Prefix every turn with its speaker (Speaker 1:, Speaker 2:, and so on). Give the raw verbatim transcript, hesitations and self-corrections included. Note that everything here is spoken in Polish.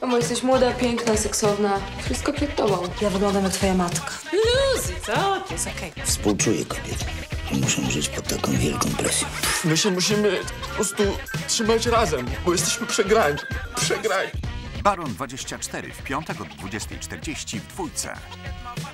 Speaker 1: Mamo, jesteś młoda, piękna, seksowna. Wszystko przed tobą.
Speaker 2: Ja wyglądam jak twoja matka.
Speaker 1: Luzy, co? To jest okej.
Speaker 3: Okay. Współczuję kobiety. Muszą żyć pod taką wielką presją.
Speaker 4: My się musimy po prostu trzymać razem, bo jesteśmy przegrani. Przegrani.
Speaker 5: Baron dwadzieścia cztery w piątek o dwudziestej czterdzieści w Dwójce.